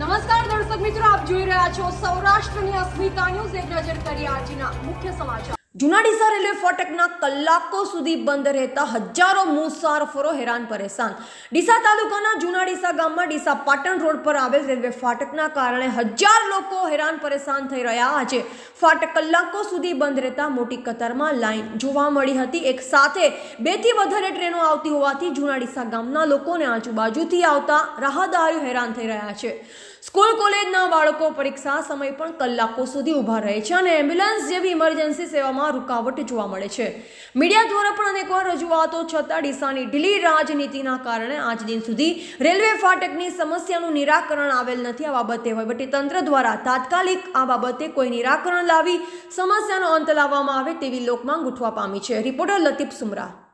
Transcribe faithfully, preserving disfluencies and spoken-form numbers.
નમસ્કાર દર્શક મિત્રો, આપ જોઈ રહ્યા છો સૌરાષ્ટ્રની અસ્મિતા ન્યૂઝ. એક નજર કરીએ આજના મુખ્ય સમાચાર. જૂના ડીસા રેલવે ફાટકના કલાકો સુધી બંધ રહેતા હજારો મુસાફરો હેરાન પરેશાન. ડીસા તાલુકાના જૂના ડીસા ગામમાં ડીસા પાટણ રોડ પર આવેલ રેલવે ફાટકના કારણે હજાર લોકો હેરાન પરેશાન થઈ રહ્યા. આજે ફાટક કલાકો સુધી બંધ રહેતા મોટી કતારમાં લાઈન જોવા મળી હતી. એક સાથે બે થી વધારે ટ્રેનો આવતી હોવાથી જૂના ડીસા ગામના લોકોને આજુબાજુથી આવતા રાહદારીઓ હેરાન થઈ રહ્યા છે. સ્કૂલ કોલેજના બાળકો પરીક્ષા સમય પણ કલાકો સુધી ઊભા રહે છે અને એમ્બ્યુલન્સ જેવી ઇમરજન્સી સેવામાં રૂકાવટ જોવા મળે છે. મીડિયા દ્વારા પણ અનેકવાર રજૂઆતો છતાં ડીસાની ઢીલી રાજનીતિના કારણે આજ દિન સુધી રેલવે ફાટકની સમસ્યાનું નિરાકરણ આવેલ નથી. આ બાબતે વહીવટીતંત્ર દ્વારા તાત્કાલિક આ બાબતે કોઈ નિરાકરણ લાવી સમસ્યાનો અંત લાવવામાં આવે તેવી લોકમાંગ ઉઠવા પામી છે. રિપોર્ટર લતીફ સુમરા.